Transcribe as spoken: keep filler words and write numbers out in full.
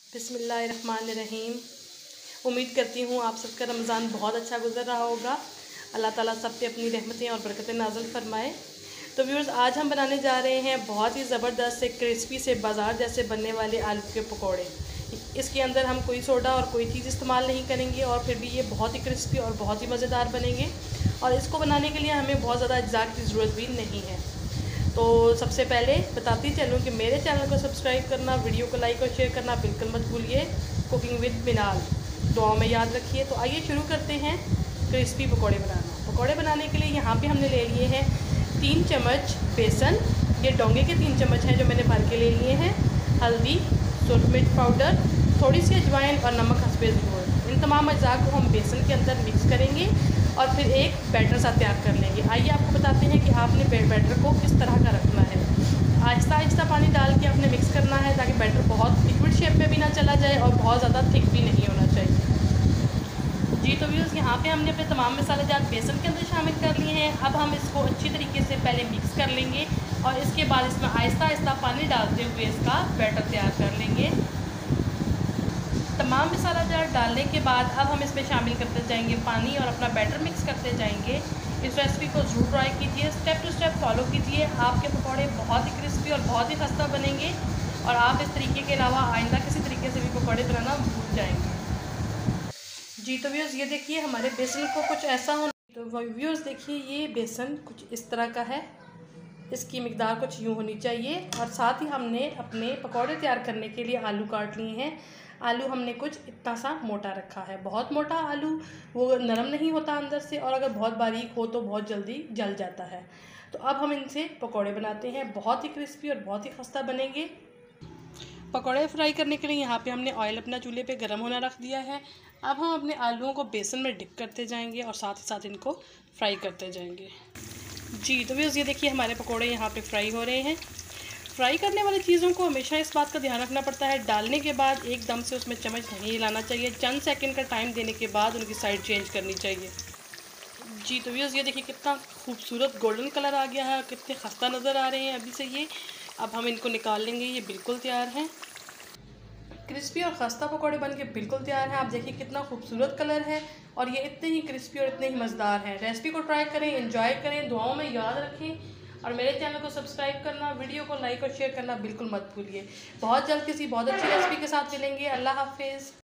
बिस्मिल्लाहिर्रहमानिर्रहीम। उम्मीद करती हूँ आप सबका रमज़ान बहुत अच्छा गुजर रहा होगा। अल्लाह ताला सब पे अपनी रहमतें और बरकतें नाज़िल फरमाए। तो व्यूअर्स, आज हम बनाने जा रहे हैं बहुत ही ज़बरदस्त से क्रिस्पी से बाज़ार जैसे बनने वाले आलू के पकौड़े। इसके अंदर हम कोई सोडा और कोई चीज़ इस्तेमाल नहीं करेंगे और फिर भी ये बहुत ही क्रिस्पी और बहुत ही मज़ेदार बनेंगे। और इसको बनाने के लिए हमें बहुत ज़्यादा अज्जा की ज़रूरत भी नहीं है। तो सबसे पहले बताती चलूँ कि मेरे चैनल को सब्सक्राइब करना, वीडियो को लाइक और शेयर करना बिल्कुल मत भूलिए। कुकिंग विद मिनाल दुआओं में याद रखिए। तो आइए शुरू करते हैं क्रिस्पी पकोड़े बनाना। पकोड़े बनाने के लिए यहाँ पे हमने ले लिए हैं तीन चम्मच बेसन। ये डोंगे के तीन चम्मच हैं जो मैंने भर के ले लिए हैं। हल्दी, सुरख मिर्च पाउडर, थोड़ी सी अजवाइन और नमक हस्बे ज़रूरत। इन तमाम अज्जा को हम बेसन के अंदर मिक्स करेंगे और फिर एक बैटर सा तैयार कर लेंगे। आइए आपको बताते हैं कि आपने बैटर को किस तरह का रखना है। आहिस्ता आहिस्ता पानी डाल के आपने मिक्स करना है ताकि बैटर बहुत लिक्विड शेप में भी ना चला जाए और बहुत ज़्यादा थिक भी नहीं होना चाहिए। जी तो व्यूअर्स, यहाँ पे हमने अपने तमाम मसाले जात बेसन के अंदर शामिल कर लिए हैं। अब हम इसको अच्छी तरीके से पहले मिक्स कर लेंगे और इसके बाद इसमें आहिस्ता आहिस्ता पानी डालते हुए इसका बैटर तैयार कर लेंगे। तमाम मसाला जार डालने के बाद अब हम इसमें शामिल करते जाएंगे पानी और अपना बैटर मिक्स करते जाएंगे। इस रेसिपी को ज़रूर ट्राई कीजिए, स्टेप टू स्टेप फॉलो कीजिए। आपके पकौड़े बहुत ही क्रिस्पी और बहुत ही खस्ता बनेंगे और आप इस तरीके के अलावा आइंदा किसी तरीके से भी पकौड़े बनाना भूल जाएंगे। जी तो व्यूअर्स, ये देखिए हमारे बेसन को कुछ ऐसा होना। तो व्यूअर्स देखिए, ये बेसन कुछ इस तरह का है। इसकी मिकदार कुछ यूँ होनी चाहिए और साथ ही हमने अपने पकौड़े तैयार करने के लिए आलू काट लिए हैं। आलू हमने कुछ इतना सा मोटा रखा है। बहुत मोटा आलू वो नरम नहीं होता अंदर से, और अगर बहुत बारीक हो तो बहुत जल्दी जल जाता है। तो अब हम इनसे पकौड़े बनाते हैं। बहुत ही क्रिस्पी और बहुत ही खस्ता बनेंगे। पकौड़े फ्राई करने के लिए यहाँ पे हमने ऑयल अपना चूल्हे पे गर्म होना रख दिया है। अब हम अपने आलूओं को बेसन में डिप करते जाएंगे और साथ ही साथ इनको फ्राई करते जाएंगे। जी तो व्यूअर्स, ये देखिए हमारे पकौड़े यहाँ पे फ्राई हो रहे हैं। फ्राई करने वाली चीज़ों को हमेशा इस बात का ध्यान रखना पड़ता है, डालने के बाद एकदम से उसमें चम्मच नहीं हिलाना चाहिए। चंद सेकंड का टाइम देने के बाद उनकी साइड चेंज करनी चाहिए। जी तो व्यूअर्स, ये देखिए कितना खूबसूरत गोल्डन कलर आ गया है, कितने खस्ता नज़र आ रहे हैं अभी से ये। अब हम इनको निकाल लेंगे। ये बिल्कुल तैयार हैं। क्रिस्पी और खस्ता पकौड़े बन के बिल्कुल तैयार हैं। आप देखिए कितना खूबसूरत कलर है और ये इतने ही क्रिस्पी और इतने ही मज़ेदार हैं। रेसिपी को ट्राई करें, एंजॉय करें, दुआओं में याद रखें और मेरे चैनल को सब्सक्राइब करना, वीडियो को लाइक और शेयर करना बिल्कुल मत भूलिए। बहुत जल्द किसी बहुत अच्छी रेसिपी के साथ मिलेंगे। अल्लाह हाफिज़।